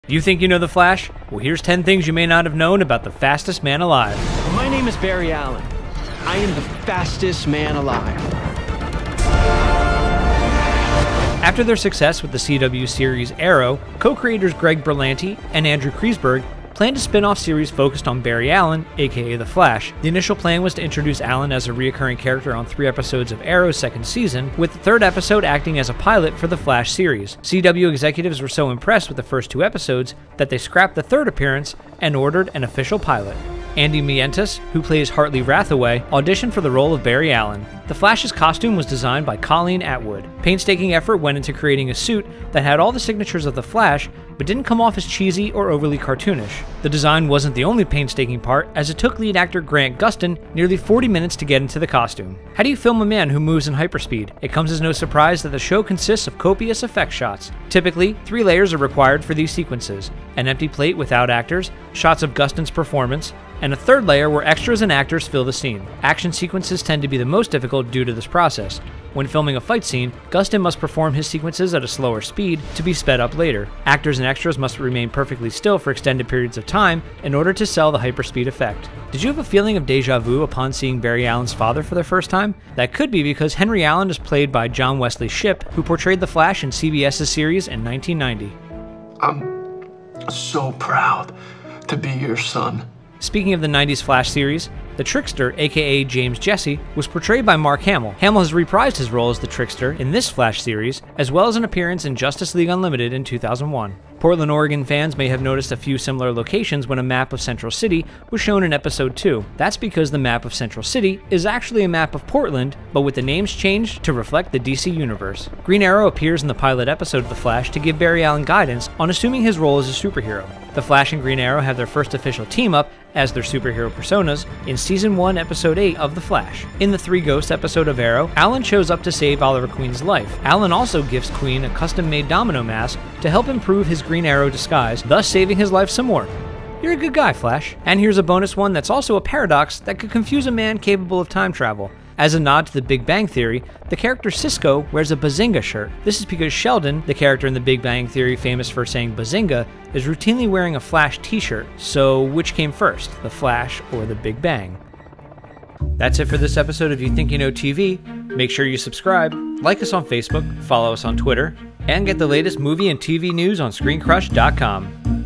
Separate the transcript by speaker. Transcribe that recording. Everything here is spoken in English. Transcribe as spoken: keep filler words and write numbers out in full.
Speaker 1: You think you know The Flash? Well, here's ten things you may not have known about the fastest man alive.
Speaker 2: My name is Barry Allen. I am the fastest man alive.
Speaker 1: After their success with the C W series Arrow, co-creators Greg Berlanti and Andrew Kreisberg planned a spin-off series focused on Barry Allen, aka The Flash. The initial plan was to introduce Allen as a recurring character on three episodes of Arrow's second season, with the third episode acting as a pilot for the Flash series. C W executives were so impressed with the first two episodes that they scrapped the third appearance and ordered an official pilot. Andy Mientus, who plays Hartley Rathaway, auditioned for the role of Barry Allen. The Flash's costume was designed by Colleen Atwood. Painstaking effort went into creating a suit that had all the signatures of the Flash, but didn't come off as cheesy or overly cartoonish. The design wasn't the only painstaking part, as it took lead actor Grant Gustin nearly forty minutes to get into the costume. How do you film a man who moves in hyperspeed? It comes as no surprise that the show consists of copious effect shots. Typically, three layers are required for these sequences: an empty plate without actors, shots of Gustin's performance, and a third layer where extras and actors fill the scene. Action sequences tend to be the most difficult due to this process. When filming a fight scene, Gustin must perform his sequences at a slower speed to be sped up later. Actors and extras must remain perfectly still for extended periods of time in order to sell the hyperspeed effect. Did you have a feeling of deja vu upon seeing Barry Allen's father for the first time? That could be because Henry Allen is played by John Wesley Shipp, who portrayed the Flash in CBS's series in nineteen ninety.
Speaker 3: I'm so proud to be your son.
Speaker 1: Speaking of the nineties Flash series, the Trickster, aka James Jesse, was portrayed by Mark Hamill. Hamill has reprised his role as the Trickster in this Flash series, as well as an appearance in Justice League Unlimited in two thousand one. Portland, Oregon fans may have noticed a few similar locations when a map of Central City was shown in episode two. That's because the map of Central City is actually a map of Portland, but with the names changed to reflect the D C universe. Green Arrow appears in the pilot episode of The Flash to give Barry Allen guidance on assuming his role as a superhero. The Flash and Green Arrow have their first official team-up as their superhero personas in Season one, Episode eight of The Flash. In the Three Ghosts episode of Arrow, Alan shows up to save Oliver Queen's life. Alan also gives Queen a custom-made domino mask to help improve his Green Arrow disguise, thus saving his life some more. You're a good guy, Flash. And here's a bonus one that's also a paradox that could confuse a man capable of time travel. As a nod to the Big Bang Theory, the character Cisco wears a Bazinga shirt. This is because Sheldon, the character in the Big Bang Theory famous for saying Bazinga, is routinely wearing a Flash t-shirt. So which came first, the Flash or the Big Bang? That's it for this episode of You Think You Know T V. Make sure you subscribe, like us on Facebook, follow us on Twitter, and get the latest movie and T V news on Screen Crush dot com.